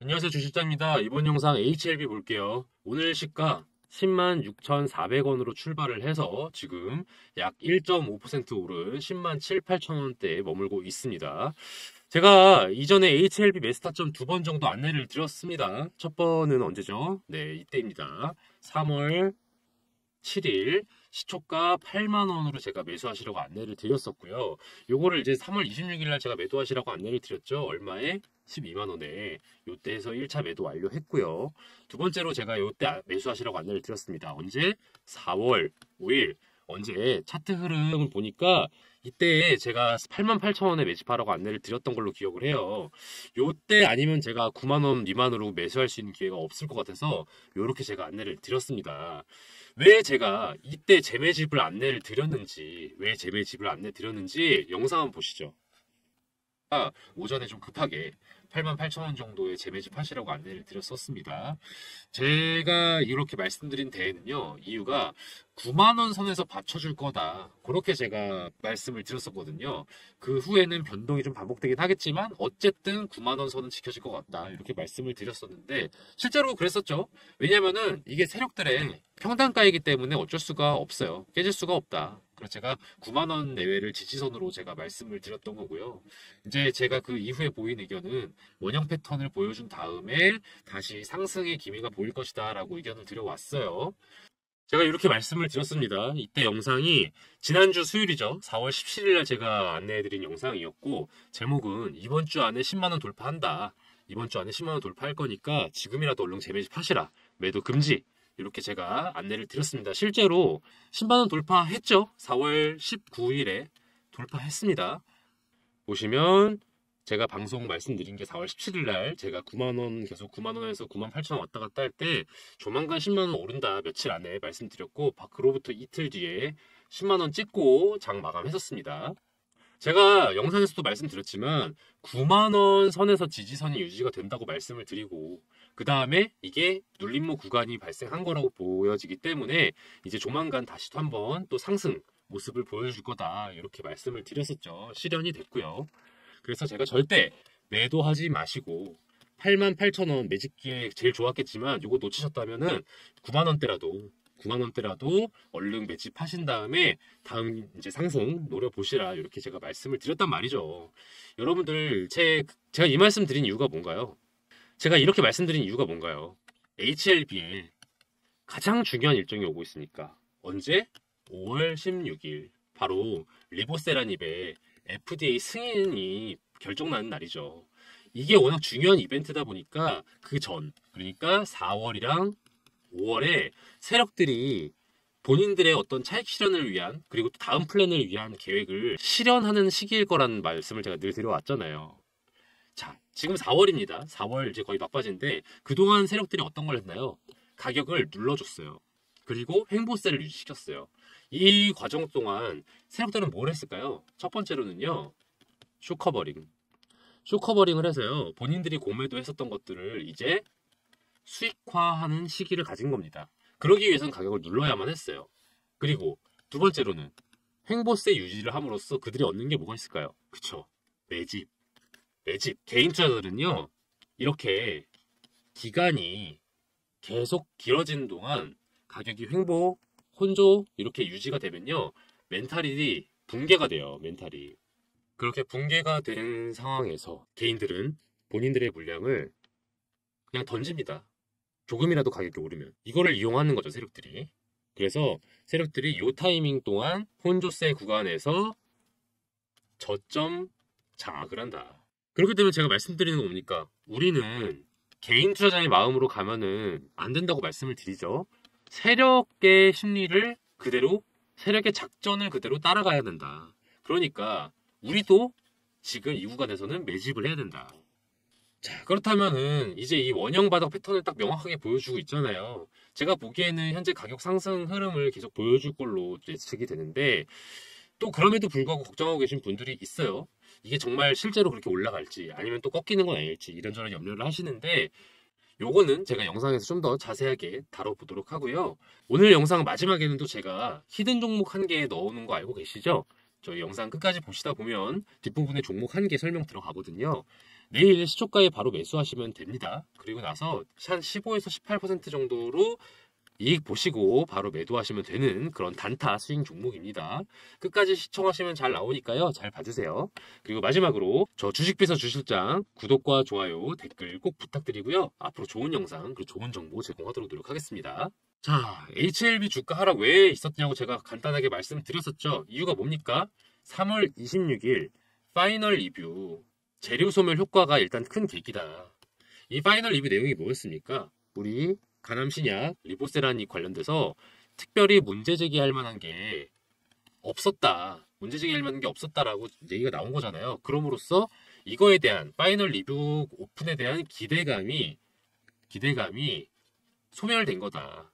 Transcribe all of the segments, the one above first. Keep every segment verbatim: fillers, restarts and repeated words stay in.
안녕하세요, 주식자입니다. 이번 영상 에이치엘비 볼게요. 오늘 시가 십만 육천사백 원으로 출발을 해서 지금 약 일 점 오 퍼센트 오른 십만 칠천 팔천 원대에 머물고 있습니다. 제가 이전에 에이치엘비 매수타점 두 번 정도 안내를 드렸습니다. 첫 번은 언제죠? 네, 이때입니다. 삼월 칠일 시초가 팔만 원으로 제가 매수하시라고 안내를 드렸었고요. 요거를 이제 삼월 이십육일 날 제가 매도하시라고 안내를 드렸죠. 얼마에? 십이만 원에 요때에서 일 차 매도 완료했고요. 두 번째로 제가 요때 매수하시라고 안내를 드렸습니다. 언제? 사월 오일. 언제 차트 흐름을 보니까 이때 제가 팔만 팔천 원에 매집하라고 안내를 드렸던 걸로 기억을 해요. 요때 아니면 제가 구만 원 미만으로 매수할 수 있는 기회가 없을 것 같아서 요렇게 제가 안내를 드렸습니다. 왜 제가 이때 재매집을 안내를 드렸는지, 왜 재매집을 안내 드렸는지 영상 한번 보시죠. 아, 오전에 좀 급하게 팔만 팔천 원 정도의 재매집 하시라고 안내를 드렸었습니다. 제가 이렇게 말씀드린 데에는요, 이유가 구만 원 선에서 받쳐줄 거다. 그렇게 제가 말씀을 드렸었거든요. 그 후에는 변동이 좀 반복되긴 하겠지만, 어쨌든 구만 원 선은 지켜질 것 같다. 이렇게 말씀을 드렸었는데, 실제로 그랬었죠. 왜냐면은 이게 세력들의 평단가이기 때문에 어쩔 수가 없어요. 깨질 수가 없다. 그래서 제가 구만 원 내외를 지지선으로 제가 말씀을 드렸던 거고요. 이제 제가 그 이후에 보인 의견은 원형 패턴을 보여준 다음에 다시 상승의 기미가 보일 것이다 라고 의견을 드려왔어요. 제가 이렇게 말씀을 드렸습니다. 이때 영상이 지난주 수요일이죠. 사월 십칠일 날 제가 안내해드린 영상이었고, 제목은 이번 주 안에 십만 원 돌파한다. 이번 주 안에 십만 원 돌파할 거니까 지금이라도 얼른 재매집 하시라. 매도 금지. 이렇게 제가 안내를 드렸습니다. 실제로 십만 원 돌파했죠. 사월 십구일에 돌파했습니다. 보시면 제가 방송 말씀드린 게 사월 십칠일 날 제가 구만 원 계속 구만 원에서 구만 팔천 원 왔다 갔다 할 때 조만간 십만 원 오른다 며칠 안에 말씀드렸고, 그로부터 이틀 뒤에 십만 원 찍고 장 마감했었습니다. 제가 영상에서도 말씀드렸지만 구만 원 선에서 지지선이 유지가 된다고 말씀을 드리고, 그 다음에 이게 눌림목 구간이 발생한 거라고 보여지기 때문에 이제 조만간 다시 또 한번 또 상승 모습을 보여줄 거다 이렇게 말씀을 드렸었죠. 실현이 됐고요. 그래서 제가 절대 매도하지 마시고 팔만 팔천 원 매집 기회 제일 좋았겠지만 이거 놓치셨다면은 구만 원대라도 구만 원대라도 얼른 매집하신 다음에 다음 이제 상승 노려보시라 이렇게 제가 말씀을 드렸단 말이죠. 여러분들 제, 제가 이 말씀 드린 이유가 뭔가요? 제가 이렇게 말씀드린 이유가 뭔가요? 에이치엘비에 가장 중요한 일정이 오고 있으니까. 언제? 오월 십육일. 바로 리보세라닙의 에프디에이 승인이 결정나는 날이죠. 이게 워낙 중요한 이벤트다 보니까 그 전, 그러니까 사월이랑 오월에 세력들이 본인들의 어떤 차익 실현을 위한, 그리고 또 다음 플랜을 위한 계획을 실현하는 시기일 거라는 말씀을 제가 늘 드려왔잖아요. 자, 지금 사월입니다. 사월 이제 거의 막바지인데 그동안 세력들이 어떤 걸 했나요? 가격을 눌러줬어요. 그리고 횡보세를 유지시켰어요. 이 과정 동안 세력들은 뭘 했을까요? 첫 번째로는요, 쇼커버링. 쇼커버링을 해서요, 본인들이 공매도 했었던 것들을 이제 수익화하는 시기를 가진 겁니다. 그러기 위해서는 가격을 눌러야만 했어요. 그리고 두 번째로는 횡보세 유지를 함으로써 그들이 얻는 게 뭐가 있을까요? 그쵸, 매집. 매집. 개인 투자자들은요, 이렇게 기간이 계속 길어지는 동안 가격이 횡보, 혼조 이렇게 유지가 되면요, 멘탈이 붕괴가 돼요. 멘탈이. 그렇게 붕괴가 된 상황에서 개인들은 본인들의 물량을 그냥 던집니다. 조금이라도 가격이 오르면. 이거를 이용하는 거죠, 세력들이. 그래서 세력들이 이 타이밍 동안 혼조세 구간에서 저점 장악을 한다. 그렇기 때문에 제가 말씀드리는 거 뭡니까? 우리는 개인 투자자의 마음으로 가면은 안 된다고 말씀을 드리죠. 세력의 심리를 그대로, 세력의 작전을 그대로 따라가야 된다. 그러니까 우리도 지금 이 구간에서는 매집을 해야 된다. 자, 그렇다면은 이제 이 원형 바닥 패턴을 딱 명확하게 보여주고 있잖아요. 제가 보기에는 현재 가격 상승 흐름을 계속 보여줄 걸로 예측이 되는데, 또 그럼에도 불구하고 걱정하고 계신 분들이 있어요. 이게 정말 실제로 그렇게 올라갈지 아니면 또 꺾이는 건 아닐지 이런저런 염려를 하시는데, 요거는 제가 영상에서 좀 더 자세하게 다뤄보도록 하고요. 오늘 영상 마지막에는 또 제가 히든 종목 한 개 넣어놓은 거 알고 계시죠? 저희 영상 끝까지 보시다 보면 뒷부분에 종목 한 개 설명 들어가거든요. 내일 시초가에 바로 매수하시면 됩니다. 그리고 나서 한 십오에서 십팔 퍼센트 정도로 이익 보시고 바로 매도하시면 되는 그런 단타 스윙 종목입니다. 끝까지 시청하시면 잘 나오니까요. 잘 봐주세요. 그리고 마지막으로 저 주식비서 주실장 구독과 좋아요, 댓글 꼭 부탁드리고요. 앞으로 좋은 영상, 그리고 좋은 정보 제공하도록 노력하겠습니다. 자, 에이치엘비 주가 하락 왜 있었냐고 제가 간단하게 말씀드렸었죠. 이유가 뭡니까? 삼월 이십육일 파이널 리뷰 재료 소멸 효과가 일단 큰 계기다. 이 파이널 리뷰 내용이 뭐였습니까? 우리 가남신약 리보세란이 관련돼서 특별히 문제 제기할 만한 게 없었다. 문제 제기할 만한 게 없었다라고 얘기가 나온 거잖아요. 그럼으로써 이거에 대한 파이널 리뷰 오픈에 대한 기대감이 기대감이 소멸된 거다.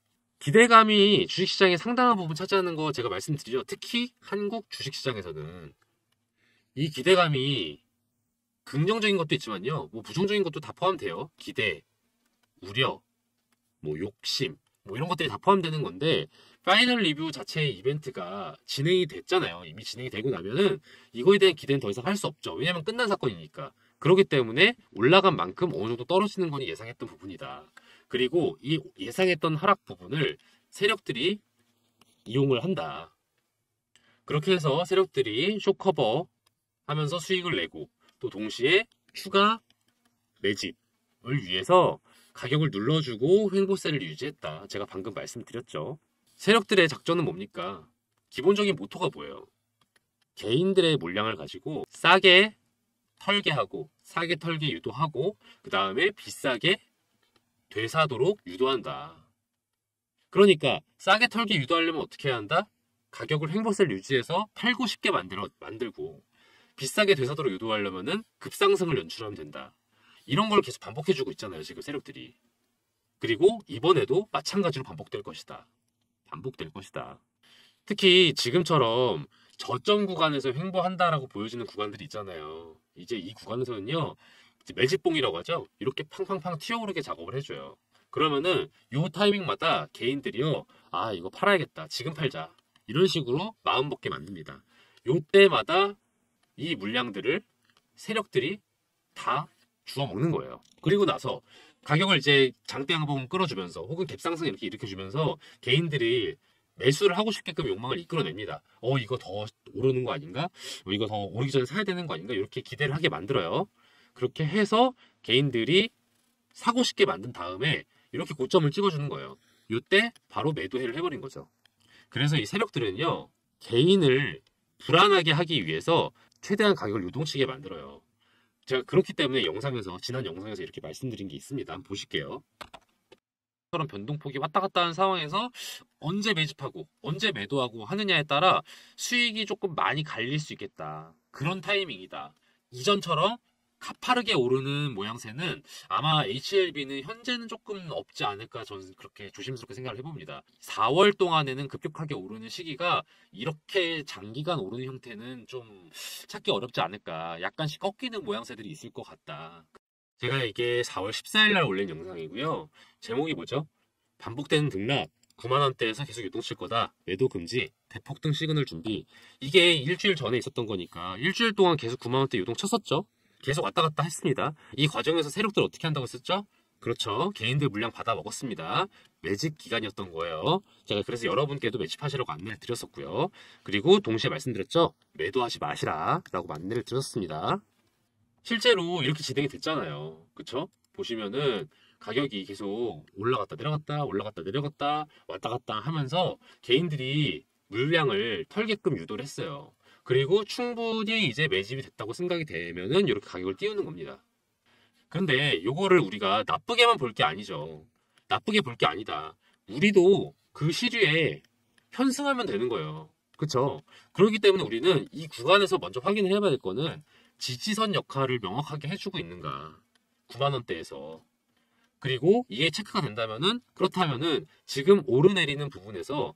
기대감이 주식시장에 상당한 부분 차지하는 거 제가 말씀드리죠. 특히 한국 주식시장에서는 이 기대감이 긍정적인 것도 있지만요. 뭐 부정적인 것도 다 포함돼요. 기대, 우려, 뭐 욕심, 뭐 이런 것들이 다 포함되는 건데 파이널 리뷰 자체의 이벤트가 진행이 됐잖아요. 이미 진행이 되고 나면은 이거에 대한 기대는 더 이상 할 수 없죠. 왜냐면 끝난 사건이니까. 그렇기 때문에 올라간 만큼 어느 정도 떨어지는 건 예상했던 부분이다. 그리고 이 예상했던 하락 부분을 세력들이 이용을 한다. 그렇게 해서 세력들이 쇼커버 하면서 수익을 내고 또 동시에 추가 매집을 위해서 가격을 눌러주고 횡보세를 유지했다. 제가 방금 말씀드렸죠. 세력들의 작전은 뭡니까? 기본적인 모토가 뭐예요? 개인들의 물량을 가지고 싸게 털게 하고 싸게 털게 유도하고 그 다음에 비싸게 되사도록 유도한다. 그러니까 싸게 털게 유도하려면 어떻게 해야 한다? 가격을 횡보세를 유지해서 팔고 싶게 만들어, 만들고 비싸게 되사도록 유도하려면 급상승을 연출하면 된다. 이런 걸 계속 반복해주고 있잖아요. 지금 세력들이. 그리고 이번에도 마찬가지로 반복될 것이다. 반복될 것이다. 특히 지금처럼 저점 구간에서 횡보한다라고 보여지는 구간들이 있잖아요. 이제 이 구간에서는요. 이제 매집봉이라고 하죠. 이렇게 팡팡팡 튀어오르게 작업을 해줘요. 그러면은 요 타이밍마다 개인들이요. 아 이거 팔아야겠다. 지금 팔자. 이런 식으로 마음 먹게 만듭니다. 요 때마다 이 물량들을 세력들이 다 주워 먹는 거예요. 그리고 나서 가격을 이제 장대 양봉 끌어주면서 혹은 갭상승 이렇게 일으켜주면서 개인들이 매수를 하고 싶게끔 욕망을 이끌어냅니다. 어 이거 더 오르는 거 아닌가? 어, 이거 더 오르기 전에 사야 되는 거 아닌가? 이렇게 기대를 하게 만들어요. 그렇게 해서 개인들이 사고 싶게 만든 다음에 이렇게 고점을 찍어주는 거예요. 이때 바로 매도해를 해버린 거죠. 그래서 이 세력들은요. 개인을 불안하게 하기 위해서 최대한 가격을 요동치게 만들어요. 제가 그렇기 때문에 영상에서 지난 영상에서 이렇게 말씀드린 게 있습니다. 한번 보실게요. 그런 변동폭이 왔다 갔다 하는 상황에서 언제 매집하고 언제 매도하고 하느냐에 따라 수익이 조금 많이 갈릴 수 있겠다. 그런 타이밍이다. 이전처럼 가파르게 오르는 모양새는 아마 에이치엘비는 현재는 조금 없지 않을까 저는 그렇게 조심스럽게 생각을 해봅니다. 사월 동안에는 급격하게 오르는 시기가 이렇게 장기간 오르는 형태는 좀 찾기 어렵지 않을까. 약간씩 꺾이는 모양새들이 있을 것 같다. 제가 이게 사월 십사일 날 올린 영상이고요. 제목이 뭐죠? 반복되는 등락 구만 원대에서 계속 유동칠 거다. 매도 금지, 대폭등 시그널 준비. 이게 일주일 전에 있었던 거니까 일주일 동안 계속 구만 원대 유동 쳤었죠. 계속 왔다 갔다 했습니다. 이 과정에서 세력들 어떻게 한다고 했었죠? 그렇죠. 개인들 물량 받아 먹었습니다. 매집 기간이었던 거예요. 제가 그래서 여러분께도 매집하시라고 안내를 드렸었고요. 그리고 동시에 말씀드렸죠. 매도하지 마시라 라고 안내를 드렸습니다. 실제로 이렇게 진행이 됐잖아요. 그쵸? 보시면은 가격이 계속 올라갔다 내려갔다 올라갔다 내려갔다 왔다 갔다 하면서 개인들이 물량을 털게끔 유도를 했어요. 그리고 충분히 이제 매집이 됐다고 생각이 되면은 이렇게 가격을 띄우는 겁니다. 그런데 요거를 우리가 나쁘게만 볼 게 아니죠. 나쁘게 볼 게 아니다. 우리도 그 시류에 편승하면 되는 거예요. 그쵸? 그렇기 때문에 우리는 이 구간에서 먼저 확인을 해봐야 될 거는 지지선 역할을 명확하게 해주고 있는가. 구만 원대에서. 그리고 이게 체크가 된다면은 그렇다면은 지금 오르내리는 부분에서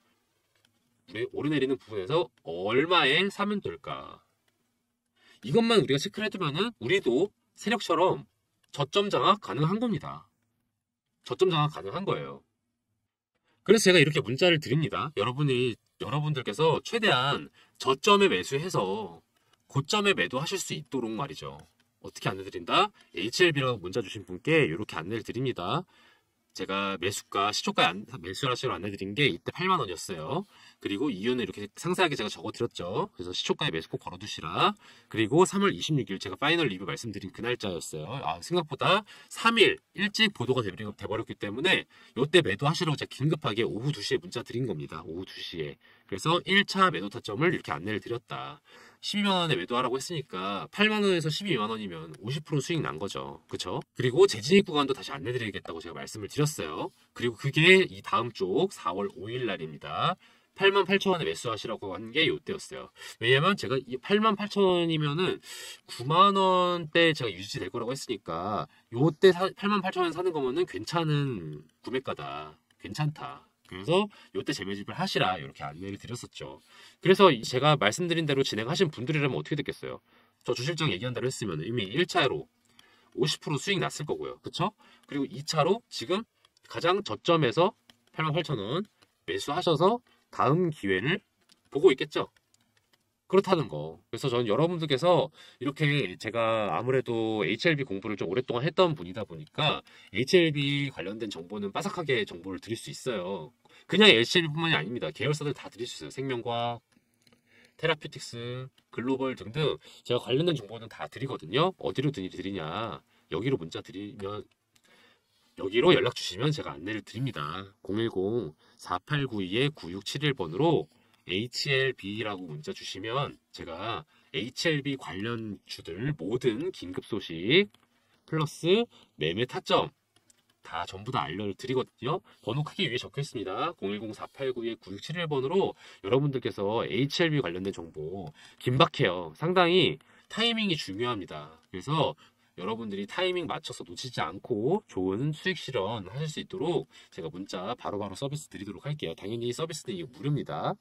오르내리는 부분에서 얼마에 사면 될까? 이것만 우리가 체크를 해두면은 우리도 세력처럼 저점 장악 가능한 겁니다. 저점 장악 가능한 거예요. 그래서 제가 이렇게 문자를 드립니다. 여러분이 여러분들께서 최대한 저점에 매수해서 고점에 매도하실 수 있도록 말이죠. 어떻게 안내드린다? 에이치엘비라고 문자 주신 분께 이렇게 안내를 드립니다. 제가 매수가, 시초가 안, 매수하시로 안내드린 게 이때 팔만 원이었어요. 그리고 이유는 이렇게 상세하게 제가 적어드렸죠. 그래서 시초가에 매수 꼭 걸어두시라. 그리고 삼월 이십육일 제가 파이널 리뷰 말씀드린 그 날짜였어요. 아, 생각보다 삼 일 일찍 보도가 돼버렸기 때문에 이때 매도하시라고 제가 긴급하게 오후 두 시에 문자 드린 겁니다. 오후 두 시에. 그래서 일 차 매도 타점을 이렇게 안내를 드렸다. 십이만 원에 매도하라고 했으니까 팔만 원에서 십이만 원이면 오십 퍼센트 수익 난 거죠. 그쵸? 그리고 재진입 구간도 다시 안내드리겠다고 제가 말씀을 드렸어요. 그리고 그게 이 다음 쪽 사월 오일 날입니다. 팔만 팔천 원에 매수하시라고 한 게 이때였어요. 왜냐면 제가 이 팔만 팔천 원이면은 구만 원대 제가 유지될 거라고 했으니까 요때 팔만 팔천 원 사는 거면은 괜찮은 구매가다. 괜찮다. 그래서 요때 재매집을 하시라 이렇게 안내를 드렸었죠. 그래서 제가 말씀드린 대로 진행하신 분들이라면 어떻게 됐겠어요? 저 주실장 얘기한 대로 했으면 이미 일 차로 오십 퍼센트 수익 났을 거고요. 그쵸? 그리고 이 차로 지금 가장 저점에서 팔만 팔천 원 매수하셔서 다음 기회를 보고 있겠죠? 그렇다는 거. 그래서 저는 여러분들께서 이렇게 제가 아무래도 에이치엘비 공부를 좀 오랫동안 했던 분이다 보니까 에이치엘비 관련된 정보는 빠삭하게 정보를 드릴 수 있어요. 그냥 에이치엘비뿐만이 아닙니다. 계열사들 다 드릴 수 있어요. 생명과학, 테라퓨틱스, 글로벌 등등 제가 관련된 정보는 다 드리거든요. 어디로 드리냐? 여기로 문자 드리면 여기로 연락 주시면 제가 안내를 드립니다. 공일공 사팔구이 구육칠일 번으로 에이치엘비라고 문자 주시면 제가 에이치엘비 관련 주들 모든 긴급 소식 플러스 매매 타점 다 전부 다 알려드리거든요. 번호 크게 위에 적혀 있습니다. 공일공 사팔구이 구육칠일 번으로 여러분들께서 에이치엘비 관련된 정보 긴박해요. 상당히 타이밍이 중요합니다. 그래서 여러분들이 타이밍 맞춰서 놓치지 않고 좋은 수익 실현 하실 수 있도록 제가 문자 바로바로 서비스 드리도록 할게요. 당연히 서비스는 이게 무료입니다.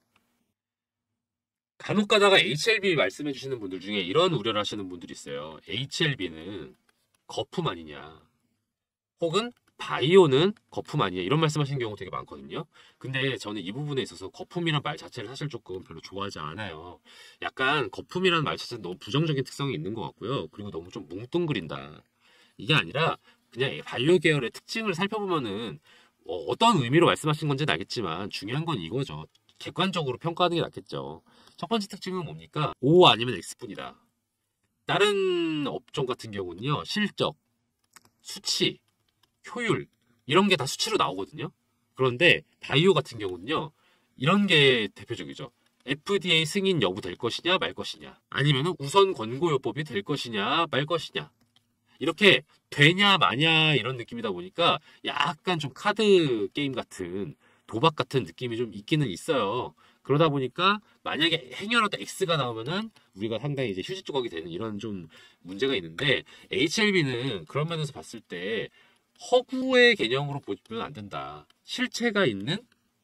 간혹 가다가 에이치엘비 말씀해 주시는 분들 중에 이런 우려를 하시는 분들이 있어요. 에이치엘비는 거품 아니냐. 혹은 바이오는 거품 아니냐. 이런 말씀 하시는 경우 되게 많거든요. 근데 저는 이 부분에 있어서 거품이란 말 자체를 사실 조금 별로 좋아하지 않아요. 약간 거품이라는 말 자체는 너무 부정적인 특성이 있는 것 같고요. 그리고 너무 좀 뭉뚱그린다. 이게 아니라 그냥 바이오 계열의 특징을 살펴보면은 어, 어떤 의미로 말씀하신 건지는 알겠지만 중요한 건 이거죠. 객관적으로 평가하는 게 낫겠죠. 첫 번째 특징은 뭡니까? O 아니면 X뿐이다. 다른 업종 같은 경우는요. 실적, 수치, 효율 이런 게 다 수치로 나오거든요. 그런데 바이오 같은 경우는요. 이런 게 대표적이죠. 에프디에이 승인 여부 될 것이냐 말 것이냐 아니면 우선 권고요법이 될 것이냐 말 것이냐 이렇게 되냐 마냐 이런 느낌이다 보니까 약간 좀 카드 게임 같은 도박 같은 느낌이 좀 있기는 있어요. 그러다 보니까 만약에 행여라도 X가 나오면은 우리가 상당히 이제 휴지 조각이 되는 이런 좀 문제가 있는데 에이치엘비는 그런 면에서 봤을 때 허구의 개념으로 보면 안 된다. 실체가 있는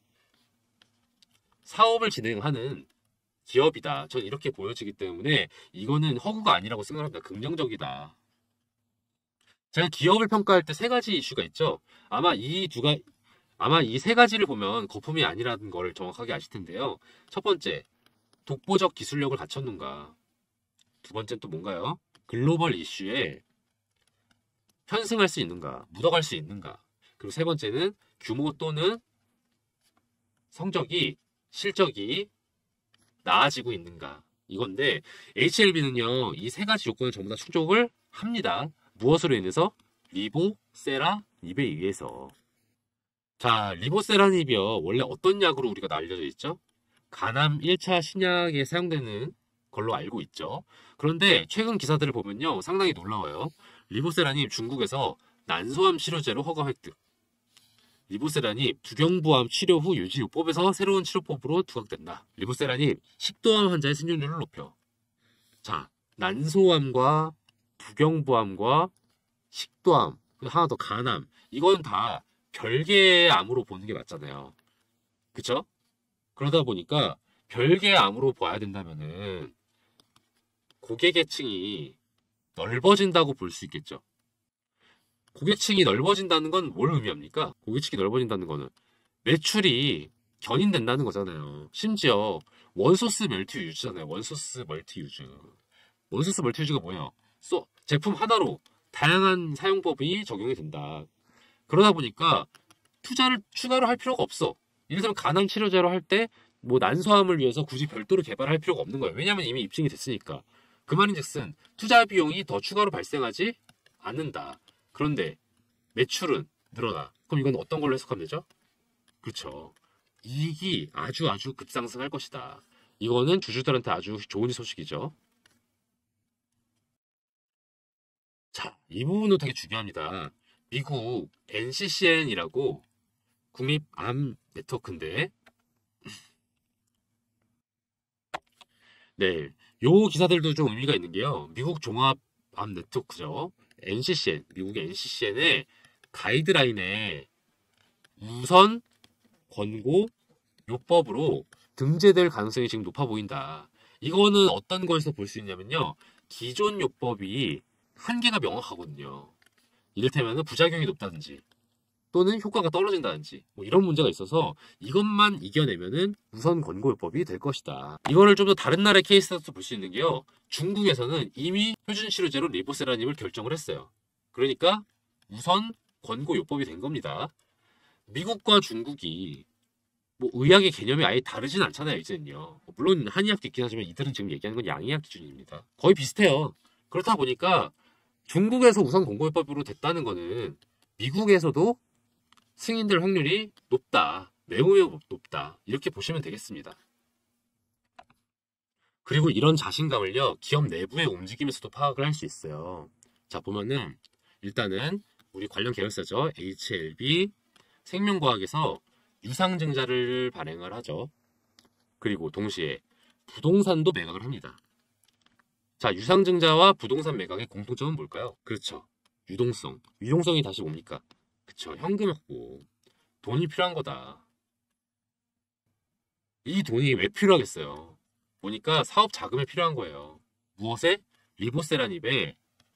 사업을 진행하는 기업이다. 전 이렇게 보여지기 때문에 이거는 허구가 아니라고 생각합니다. 긍정적이다. 제가 기업을 평가할 때 세 가지 이슈가 있죠. 아마 이 두 가지 아마 이 세 가지를 보면 거품이 아니라는 걸 정확하게 아실 텐데요. 첫 번째, 독보적 기술력을 갖췄는가. 두 번째는 또 뭔가요? 글로벌 이슈에 편승할 수 있는가, 묻어갈 수 있는가. 그리고 세 번째는 규모 또는 성적이, 실적이 나아지고 있는가. 이건데 에이치엘비는요, 이 세 가지 요건을 전부 다 충족을 합니다. 무엇으로 인해서? 리보세라닙에 의해서. 자, 리보세라닙이요. 원래 어떤 약으로 우리가 알려져 있죠? 간암 일 차 신약에 사용되는 걸로 알고 있죠. 그런데 최근 기사들을 보면요. 상당히 놀라워요. 리보세라닙 중국에서 난소암 치료제로 허가 획득. 리보세라닙 두경부암 치료 후 유지요법에서 새로운 치료법으로 두각된다. 리보세라닙 식도암 환자의 생존율을 높여. 자, 난소암과 두경부암과 식도암, 하나 더 간암. 이건 다 별개의 암으로 보는 게 맞잖아요. 그쵸? 그러다 보니까 별개의 암으로 봐야 된다면은 고객계층이 넓어진다고 볼 수 있겠죠. 고객층이 넓어진다는 건 뭘 의미합니까? 고객층이 넓어진다는 거는 매출이 견인된다는 거잖아요. 심지어 원소스 멀티 유즈잖아요. 원소스 멀티 유즈. 원소스 멀티 유즈가 뭐예요? 써, 제품 하나로 다양한 사용법이 적용이 된다. 그러다 보니까 투자를 추가로 할 필요가 없어. 예를 들면 간암 치료제로 할 때 뭐 난소암을 위해서 굳이 별도로 개발할 필요가 없는 거예요. 왜냐하면 이미 입증이 됐으니까. 그 말인즉슨 투자 비용이 더 추가로 발생하지 않는다. 그런데 매출은 늘어나. 그럼 이건 어떤 걸로 해석하면 되죠? 그렇죠. 이익이 아주 아주 급상승할 것이다. 이거는 주주들한테 아주 좋은 소식이죠. 자, 이 부분도 되게 중요합니다. 미국 엔씨씨엔이라고 국립암 네트워크인데, 네, 요 기사들도 좀 의미가 있는 게요. 미국 종합암 네트워크죠. 엔씨씨엔, 미국의 엔씨씨엔의 가이드라인에 우선 권고 요법으로 등재될 가능성이 지금 높아 보인다. 이거는 어떤 거에서 볼 수 있냐면요. 기존 요법이 한계가 명확하거든요. 이를테면 부작용이 높다든지 또는 효과가 떨어진다든지 뭐 이런 문제가 있어서 이것만 이겨내면은 우선 권고요법이 될 것이다. 이거를 좀 더 다른 나라의 케이스에서 볼 수 있는 게요. 중국에서는 이미 표준 치료제로 리보세라님을 결정을 했어요. 그러니까 우선 권고요법이 된 겁니다. 미국과 중국이 뭐 의학의 개념이 아예 다르진 않잖아요, 이제는요. 물론 한의학도 있긴 하지만 이들은 지금 얘기하는 건 양의학 기준입니다. 거의 비슷해요. 그렇다 보니까 중국에서 우선 권고요법으로 됐다는 거는 미국에서도 승인될 확률이 높다. 매우 매우 높다. 이렇게 보시면 되겠습니다. 그리고 이런 자신감을요, 기업 내부의 움직임에서도 파악을 할 수 있어요. 자, 보면은 일단은 우리 관련 계열사죠. 에이치엘비 생명과학에서 유상증자를 발행을 하죠. 그리고 동시에 부동산도 매각을 합니다. 자, 유상증자와 부동산 매각의 공통점은 뭘까요? 그렇죠. 유동성. 유동성이 다시 뭡니까? 그쵸. 현금 확보. 돈이 필요한 거다. 이 돈이 왜 필요하겠어요? 보니까 사업 자금이 필요한 거예요. 무엇에? 리보세라닙의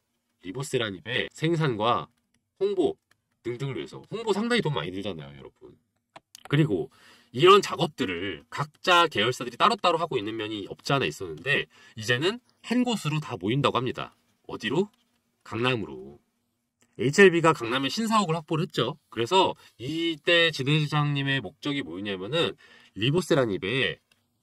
리보세라닙의 생산과 홍보 등등을 위해서. 홍보 상당히 돈 많이 들잖아요, 여러분. 그리고 이런 작업들을 각자 계열사들이 따로따로 하고 있는 면이 없지 않아 있었는데 이제는 한 곳으로 다 모인다고 합니다. 어디로? 강남으로. 에이치엘비가 강남에 신사옥을 확보를 했죠. 그래서 이때 지대장님의 목적이 뭐였냐면은 리보세라닙의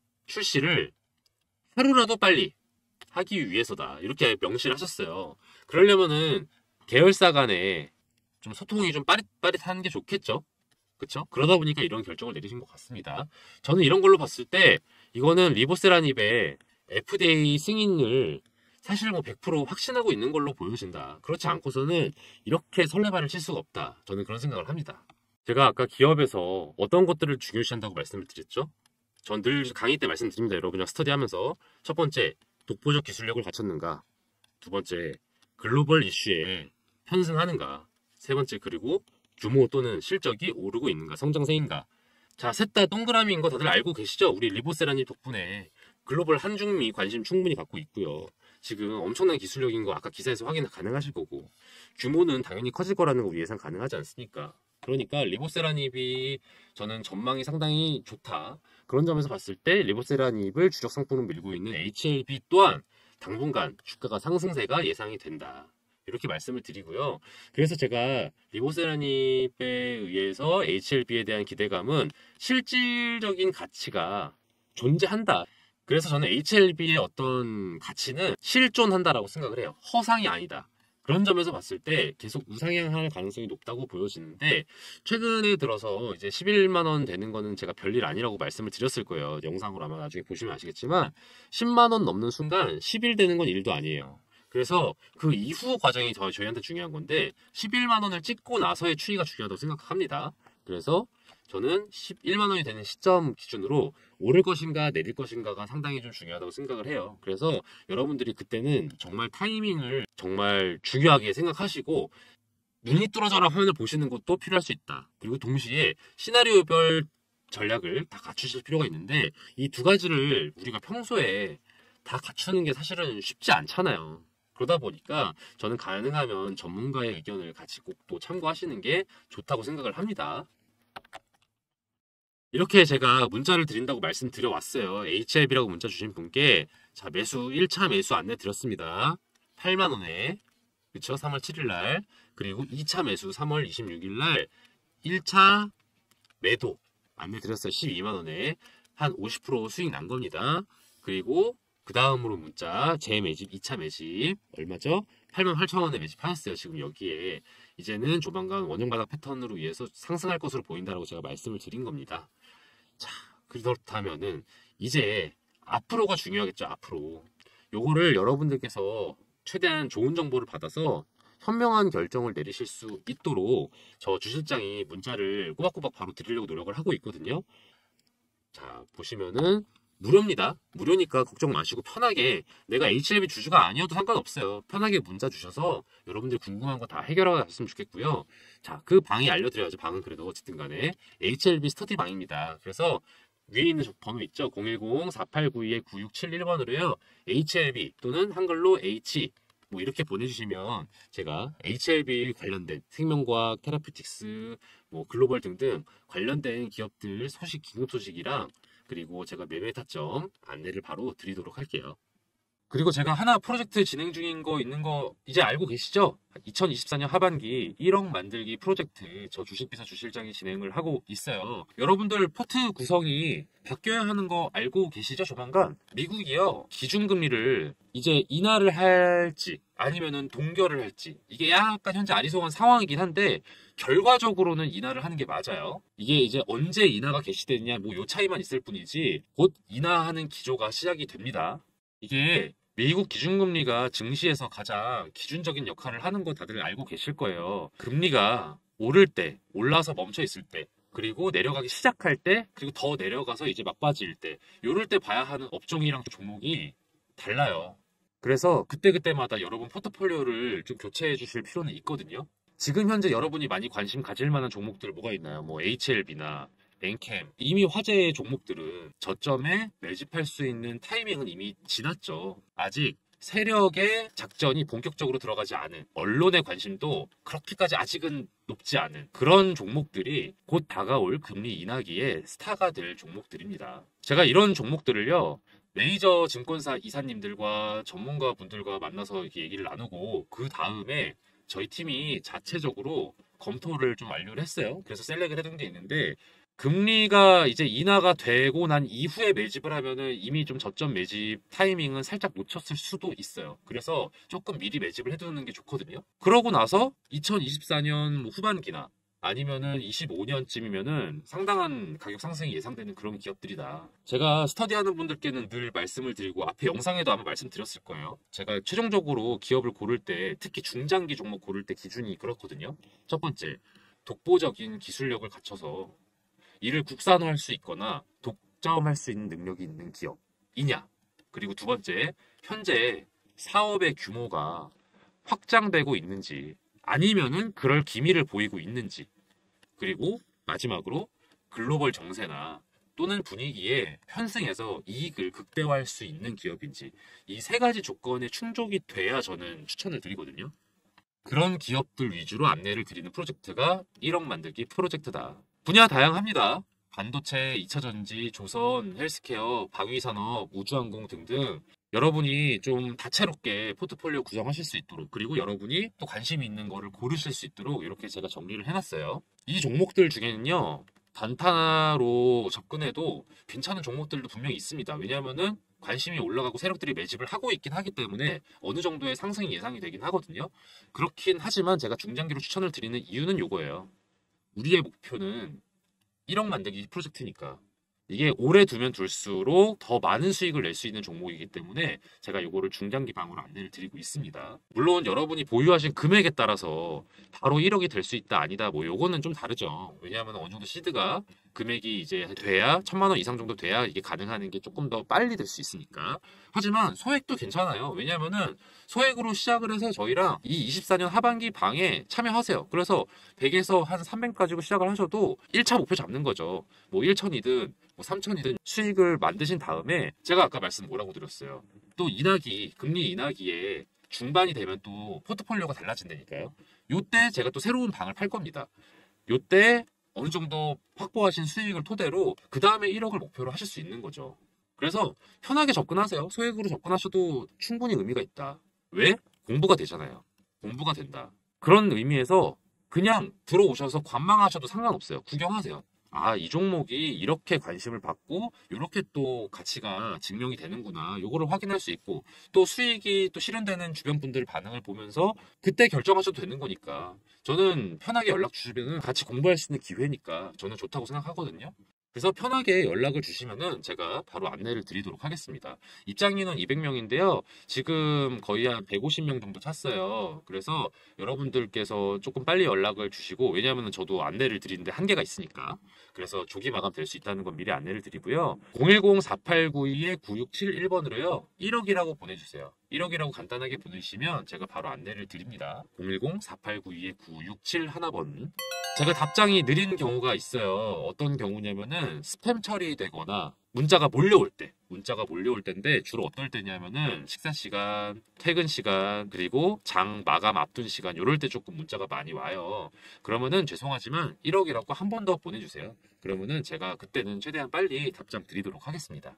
출시를 하루라도 빨리 하기 위해서다. 이렇게 명시를 하셨어요. 그러려면은 계열사 간에 좀 소통이 좀 빠릿빠릿한 게 좋겠죠. 그쵸? 그러다 보니까 이런 결정을 내리신 것 같습니다. 저는 이런 걸로 봤을 때 이거는 리보세라닙의 에프디에이 승인을 사실 뭐 백 퍼센트 확신하고 있는 걸로 보여진다. 그렇지 않고서는 이렇게 설레발을 칠 수가 없다. 저는 그런 생각을 합니다. 제가 아까 기업에서 어떤 것들을 중요시한다고 말씀을 드렸죠? 전 늘 강의 때 말씀드립니다. 여러분이랑 스터디하면서 첫 번째, 독보적 기술력을 갖췄는가? 두 번째, 글로벌 이슈에 편승하는가? 세 번째, 그리고 규모 또는 실적이 오르고 있는가? 성장세인가? 자, 셋 다 동그라미인 거 다들 알고 계시죠? 우리 리보세라님 덕분에 글로벌 한중미 관심 충분히 갖고 있고요. 지금 엄청난 기술력인 거 아까 기사에서 확인 가능하실 거고 규모는 당연히 커질 거라는 거 예상 가능하지 않습니까? 그러니까 리보세라닙이 저는 전망이 상당히 좋다. 그런 점에서 봤을 때 리보세라닙을 주력 상품으로 밀고 있는 에이치엘비 또한 당분간 주가가 상승세가 예상이 된다. 이렇게 말씀을 드리고요. 그래서 제가 리보세라닙에 의해서 에이치엘비에 대한 기대감은 실질적인 가치가 존재한다. 그래서 저는 에이치엘비의 어떤 가치는 실존한다라고 생각을 해요. 허상이 아니다. 그런 점에서 봤을 때 계속 우상향할 가능성이 높다고 보여지는데 최근에 들어서 이제 십일만 원 되는 거는 제가 별일 아니라고 말씀을 드렸을 거예요. 영상으로 아마 나중에 보시면 아시겠지만 십만 원 넘는 순간 십 일 되는 건 일도 아니에요. 그래서 그 이후 과정이 더 저희한테 중요한 건데 십일만 원을 찍고 나서의 추이가 중요하다고 생각합니다. 그래서 저는 십일만 원이 되는 시점 기준으로 오를 것인가 내릴 것인가가 상당히 좀 중요하다고 생각을 해요. 그래서 여러분들이 그때는 정말 타이밍을 정말 중요하게 생각하시고 눈이 뚫어져라 화면을 보시는 것도 필요할 수 있다. 그리고 동시에 시나리오별 전략을 다 갖추실 필요가 있는데 이 두 가지를 우리가 평소에 다 갖추는 게 사실은 쉽지 않잖아요. 그러다 보니까 저는 가능하면 전문가의 의견을 같이 꼭 또 참고하시는 게 좋다고 생각을 합니다. 이렇게 제가 문자를 드린다고 말씀드려 왔어요. 에이치엘비라고 문자 주신 분께 자 매수 일 차 매수 안내 드렸습니다. 팔만 원에, 그쵸? 삼월 칠일 날. 그리고 이 차 매수 삼월 이십육일 날 일 차 매도 안내 드렸어요. 십이만 원에 한 오십 퍼센트 수익 난 겁니다. 그리고 그 다음으로 문자 재매집 이 차 매집 얼마죠? 팔만 팔천 원에 매집하셨어요. 지금 여기에 이제는 조만간 원형바닥 패턴으로 위해서 상승할 것으로 보인다라고 제가 말씀을 드린 겁니다. 자, 그렇다면은 이제 앞으로가 중요하겠죠. 앞으로 요거를 여러분들께서 최대한 좋은 정보를 받아서 현명한 결정을 내리실 수 있도록 저 주실장이 문자를 꼬박꼬박 바로 드리려고 노력을 하고 있거든요. 자, 보시면은 무료입니다. 무료니까 걱정 마시고 편하게, 내가 에이치엘비 주주가 아니어도 상관없어요. 편하게 문자 주셔서 여러분들 궁금한 거 다 해결하셨으면 좋겠고요. 자, 그 방이 알려드려야죠. 방은 그래도 어쨌든 간에 에이치엘비 스터디 방입니다. 그래서 위에 있는 번호 있죠? 공일공 사팔구이 구육칠일 번으로요. 에이치엘비 또는 한글로 H 뭐 이렇게 보내주시면 제가 에이치엘비 관련된 생명과학, 테라퓨틱스, 뭐 글로벌 등등 관련된 기업들 소식, 긴급 소식이랑 그리고 제가 매매 타점 안내를 바로 드리도록 할게요. 그리고 제가 하나 프로젝트 진행 중인 거 있는 거 이제 알고 계시죠? 이천이십사 년 하반기 일억 만들기 프로젝트 저 주식비서 주실장이 진행을 하고 있어요. 여러분들 포트 구성이 바뀌어야 하는 거 알고 계시죠? 조만간 미국이요 기준금리를 이제 인하를 할지 아니면은 동결을 할지 이게 약간 현재 아리송한 상황이긴 한데 결과적으로는 인하를 하는 게 맞아요. 이게 이제 언제 인하가 개시되느냐 뭐 요 차이만 있을 뿐이지 곧 인하하는 기조가 시작이 됩니다. 이게 미국 기준금리가 증시에서 가장 기준적인 역할을 하는 거 다들 알고 계실 거예요. 금리가 오를 때, 올라서 멈춰 있을 때, 그리고 내려가기 시작할 때, 그리고 더 내려가서 이제 막바지일 때, 요럴 때 봐야 하는 업종이랑 종목이 달라요. 그래서 그때그때마다 여러분 포트폴리오를 좀 교체해 주실 필요는 있거든요. 지금 현재 여러분이 많이 관심 가질 만한 종목들 뭐가 있나요? 뭐 에이치엘비나 엔캠 이미 화제의 종목들은 저점에 매집할 수 있는 타이밍은 이미 지났죠. 아직 세력의 작전이 본격적으로 들어가지 않은 언론의 관심도 그렇게까지 아직은 높지 않은 그런 종목들이 곧 다가올 금리 인하기에 스타가 될 종목들입니다. 제가 이런 종목들을요 메이저 증권사 이사님들과 전문가분들과 만나서 이렇게 얘기를 나누고 그 다음에 저희 팀이 자체적으로 검토를 좀 완료를 했어요. 그래서 셀렉을 해둔 게 있는데 금리가 이제 인하가 되고 난 이후에 매집을 하면은 이미 좀 저점 매집 타이밍은 살짝 놓쳤을 수도 있어요. 그래서 조금 미리 매집을 해두는 게 좋거든요. 그러고 나서 이천이십사 년 후반기나 아니면은 이십오 년쯤이면은 상당한 가격 상승이 예상되는 그런 기업들이다. 제가 스터디하는 분들께는 늘 말씀을 드리고 앞에 영상에도 아마 말씀드렸을 거예요. 제가 최종적으로 기업을 고를 때 특히 중장기 종목 고를 때 기준이 그렇거든요. 첫 번째, 독보적인 기술력을 갖춰서 이를 국산화할 수 있거나 독점할 수 있는 능력이 있는 기업이냐. 그리고 두 번째, 현재 사업의 규모가 확장되고 있는지 아니면은 그럴 기미를 보이고 있는지. 그리고 마지막으로 글로벌 정세나 또는 분위기에 편승해서 이익을 극대화할 수 있는 기업인지 이 세 가지 조건에 충족이 돼야 저는 추천을 드리거든요. 그런 기업들 위주로 안내를 드리는 프로젝트가 일억 만들기 프로젝트다. 분야 다양합니다. 반도체, 이차전지, 조선, 헬스케어, 방위산업, 우주항공 등등 여러분이 좀 다채롭게 포트폴리오 구성하실 수 있도록 그리고 여러분이 또 관심 있는 거를 고르실 수 있도록 이렇게 제가 정리를 해놨어요. 이 종목들 중에는요. 단타로 접근해도 괜찮은 종목들도 분명히 있습니다. 왜냐하면은 관심이 올라가고 세력들이 매집을 하고 있긴 하기 때문에 어느 정도의 상승이 예상이 되긴 하거든요. 그렇긴 하지만 제가 중장기로 추천을 드리는 이유는 요거예요. 우리의 목표는 일억 만들기 프로젝트니까 이게 오래 두면 둘수록 더 많은 수익을 낼 수 있는 종목이기 때문에 제가 이거를 중장기 방으로 안내를 드리고 있습니다. 물론 여러분이 보유하신 금액에 따라서 바로 일억이 될 수 있다 아니다 뭐 요거는 좀 다르죠. 왜냐하면 어느 정도 시드가 금액이 이제 돼야 천만 원 이상 정도 돼야 이게 가능한 게 조금 더 빨리 될 수 있으니까. 하지만 소액도 괜찮아요. 왜냐하면은 소액으로 시작을 해서 저희랑 이 이십사 년 하반기 방에 참여하세요. 그래서 백에서 한 삼백 가지고 시작을 하셔도 일 차 목표 잡는 거죠. 뭐 천이든 뭐 삼천이든 수익을 만드신 다음에 제가 아까 말씀 뭐라고 드렸어요. 또 인하기, 금리 인하기에 중반이 되면 또 포트폴리오가 달라진다니까요. 요때 제가 또 새로운 방을 팔 겁니다. 요때 어느 정도 확보하신 수익을 토대로 그 다음에 일억을 목표로 하실 수 있는 거죠. 그래서 편하게 접근하세요. 소액으로 접근하셔도 충분히 의미가 있다. 왜? 공부가 되잖아요. 공부가 된다. 그런 의미에서 그냥 들어오셔서 관망하셔도 상관없어요. 구경하세요. 아, 이 종목이 이렇게 관심을 받고 이렇게 또 가치가 증명이 되는구나. 요거를 확인할 수 있고 또 수익이 또 실현되는 주변 분들 반응을 보면서 그때 결정하셔도 되는 거니까 저는 편하게 연락 주시면 같이 공부할 수 있는 기회니까 저는 좋다고 생각하거든요. 그래서 편하게 연락을 주시면은 제가 바로 안내를 드리도록 하겠습니다. 입장 인원 이백 명인데요. 지금 거의 한 백오십 명 정도 찼어요. 그래서 여러분들께서 조금 빨리 연락을 주시고, 왜냐하면 저도 안내를 드리는데 한계가 있으니까. 그래서 조기 마감 될 수 있다는 건 미리 안내를 드리고요. 공일공 사팔구이 구육칠일 번으로요. 일억이라고 보내주세요. 일억이라고 간단하게 보내주시면 제가 바로 안내를 드립니다. 공일공 사팔구이 구육칠일 번. 제가 답장이 느린 경우가 있어요. 어떤 경우냐면은 스팸 처리되거나 문자가 몰려올 때, 문자가 몰려올 때인데 주로 어떨 때냐면은 식사 시간, 퇴근 시간, 그리고 장 마감 앞둔 시간 요럴 때 조금 문자가 많이 와요. 그러면은 죄송하지만 일억이라고 한 번 더 보내주세요. 그러면은 제가 그때는 최대한 빨리 답장 드리도록 하겠습니다.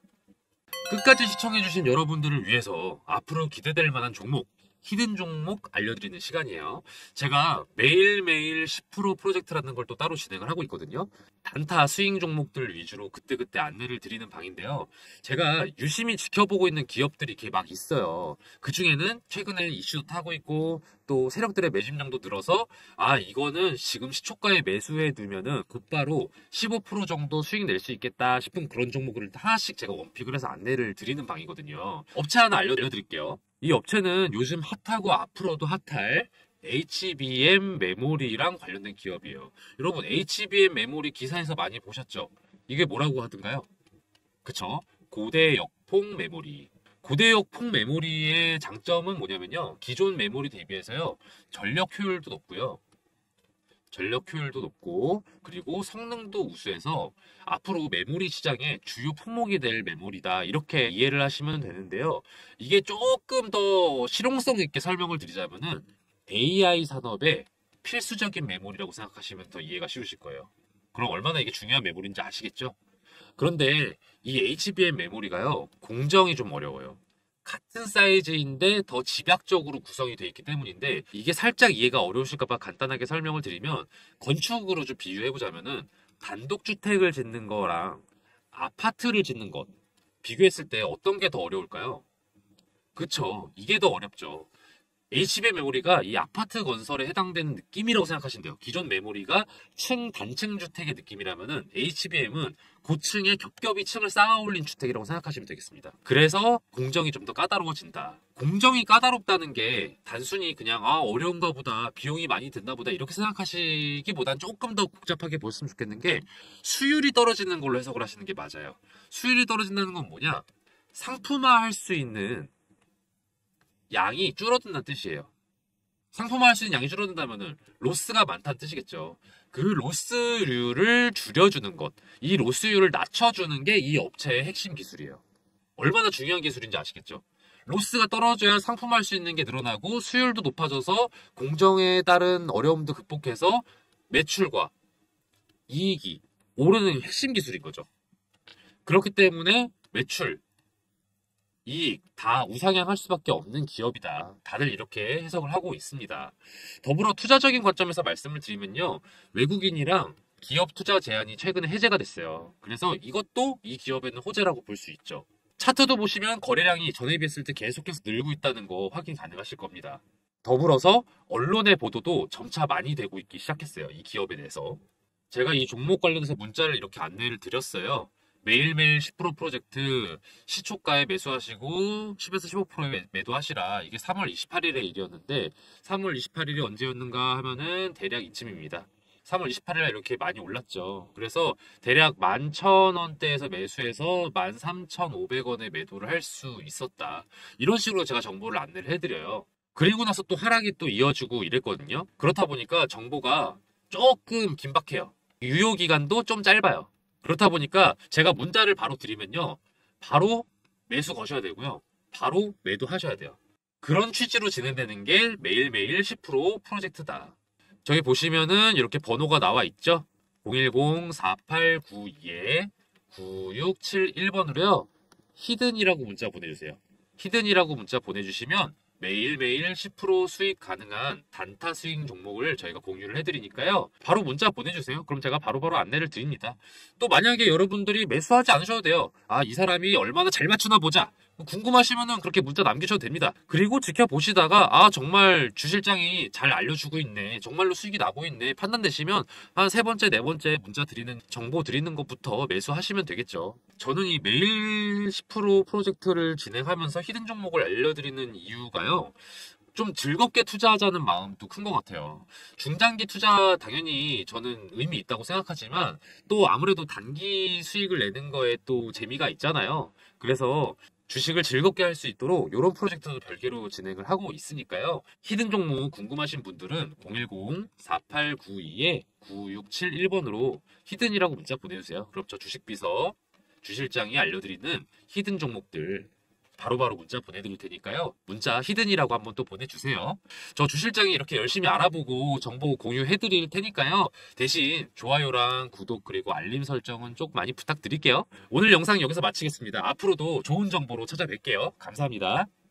끝까지 시청해주신 여러분들을 위해서 앞으로 기대될 만한 종목, 히든 종목 알려드리는 시간이에요. 제가 매일매일 십 퍼센트 프로젝트라는 걸 또 따로 진행을 하고 있거든요. 단타 스윙 종목들 위주로 그때그때 안내를 드리는 방인데요. 제가 유심히 지켜보고 있는 기업들이 이렇게 막 있어요. 그 중에는 최근에 이슈도 타고 있고 또 세력들의 매집량도 늘어서 아 이거는 지금 시초가에 매수해 두면은 곧바로 십오 퍼센트 정도 수익 낼 수 있겠다 싶은 그런 종목을 하나씩 제가 원픽을 해서 안내를 드리는 방이거든요. 업체 하나 알려드릴게요. 이 업체는 요즘 핫하고 앞으로도 핫할 에이치비엠 메모리랑 관련된 기업이에요. 여러분 에이치비엠 메모리 기사에서 많이 보셨죠? 이게 뭐라고 하던가요? 그쵸? 고대역폭 메모리. 고대역폭 메모리의 장점은 뭐냐면요. 기존 메모리 대비해서요. 전력 효율도 높고요. 전력 효율도 높고 그리고 성능도 우수해서 앞으로 메모리 시장의 주요 품목이 될 메모리다 이렇게 이해를 하시면 되는데요. 이게 조금 더 실용성 있게 설명을 드리자면은 에이아이 산업의 필수적인 메모리라고 생각하시면 더 이해가 쉬우실 거예요. 그럼 얼마나 이게 중요한 메모리인지 아시겠죠? 그런데 이 에이치비엠 메모리가요. 공정이 좀 어려워요. 같은 사이즈인데 더 집약적으로 구성이 되어 있기 때문인데 이게 살짝 이해가 어려우실까봐 간단하게 설명을 드리면 건축으로 좀 비유해보자면은 단독주택을 짓는 거랑 아파트를 짓는 것 비교했을 때 어떤 게 더 어려울까요? 그쵸. 이게 더 어렵죠. 에이치비엠 메모리가 이 아파트 건설에 해당되는 느낌이라고 생각하시면 돼요. 기존 메모리가 층, 단층 주택의 느낌이라면은 에이치비엠은 고층에 겹겹이 층을 쌓아 올린 주택이라고 생각하시면 되겠습니다. 그래서 공정이 좀 더 까다로워진다. 공정이 까다롭다는 게 단순히 그냥 아 어려운가 보다, 비용이 많이 든다 보다 이렇게 생각하시기보단 조금 더 복잡하게 보셨으면 좋겠는 게 수율이 떨어지는 걸로 해석을 하시는 게 맞아요. 수율이 떨어진다는 건 뭐냐? 상품화할 수 있는 양이 줄어든다는 뜻이에요. 상품화할 수 있는 양이 줄어든다면 로스가 많다는 뜻이겠죠. 그 로스율을 줄여주는 것, 이 로스율을 낮춰주는 게 이 업체의 핵심 기술이에요. 얼마나 중요한 기술인지 아시겠죠? 로스가 떨어져야 상품화할 수 있는 게 늘어나고 수율도 높아져서 공정에 따른 어려움도 극복해서 매출과 이익이 오르는 핵심 기술인 거죠. 그렇기 때문에 매출, 이익 다 우상향할 수밖에 없는 기업이다. 다들 이렇게 해석을 하고 있습니다. 더불어 투자적인 관점에서 말씀을 드리면요. 외국인이랑 기업 투자 제한이 최근에 해제가 됐어요. 그래서 이것도 이 기업에는 호재라고 볼 수 있죠. 차트도 보시면 거래량이 전에 비했을 때 계속해서 늘고 있다는 거 확인 가능하실 겁니다. 더불어서 언론의 보도도 점차 많이 되고 있기 시작했어요. 이 기업에 대해서. 제가 이 종목 관련해서 문자를 이렇게 안내를 드렸어요. 매일매일 십 퍼센트 프로젝트 시초가에 매수하시고 십에서 십오 퍼센트에 매도하시라. 이게 삼월 이십팔일의 일이었는데 삼월 이십팔일이 언제였는가 하면은 대략 이쯤입니다. 삼월 이십팔일에 이렇게 많이 올랐죠. 그래서 대략 만 천 원대에서 매수해서 만 삼천오백 원에 매도를 할 수 있었다. 이런 식으로 제가 정보를 안내를 해드려요. 그리고 나서 또 하락이 또 이어지고 이랬거든요. 그렇다 보니까 정보가 조금 긴박해요. 유효기간도 좀 짧아요. 그렇다 보니까 제가 문자를 바로 드리면요. 바로 매수 거셔야 되고요. 바로 매도하셔야 돼요. 그런 취지로 진행되는 게 매일매일 십 퍼센트 프로젝트다. 저기 보시면은 이렇게 번호가 나와 있죠. 공일공 사팔구이 구육칠일 번으로요. 히든이라고 문자 보내주세요. 히든이라고 문자 보내주시면 매일매일 십 퍼센트 수익 가능한 단타 스윙 종목을 저희가 공유를 해드리니까요. 바로 문자 보내주세요. 그럼 제가 바로바로 안내를 드립니다. 또 만약에 여러분들이 매수하지 않으셔도 돼요. 아, 이 사람이 얼마나 잘 맞추나 보자. 궁금하시면은 그렇게 문자 남기셔도 됩니다. 그리고 지켜보시다가 아, 정말 주실장이 잘 알려주고 있네, 정말로 수익이 나고 있네 판단되시면 한 세 번째 네 번째 문자 드리는 정보 드리는 것부터 매수하시면 되겠죠. 저는 이 매일 십 퍼센트 프로젝트를 진행하면서 히든 종목을 알려드리는 이유가요, 좀 즐겁게 투자하자는 마음도 큰 것 같아요. 중장기 투자 당연히 저는 의미 있다고 생각하지만 또 아무래도 단기 수익을 내는 거에 또 재미가 있잖아요. 그래서 주식을 즐겁게 할 수 있도록 이런 프로젝트도 별개로 진행을 하고 있으니까요. 히든 종목 궁금하신 분들은 공일공 사팔구이 구육칠일 번으로 히든이라고 문자 보내주세요. 그럼 저 주식비서 주실장이 알려드리는 히든 종목들 바로바로 문자 보내드릴 테니까요. 문자 히든이라고 한번 또 보내주세요. 저 주실장이 이렇게 열심히 알아보고 정보 공유해드릴 테니까요. 대신 좋아요랑 구독 그리고 알림 설정은 좀 많이 부탁드릴게요. 오늘 영상 여기서 마치겠습니다. 앞으로도 좋은 정보로 찾아뵐게요. 감사합니다.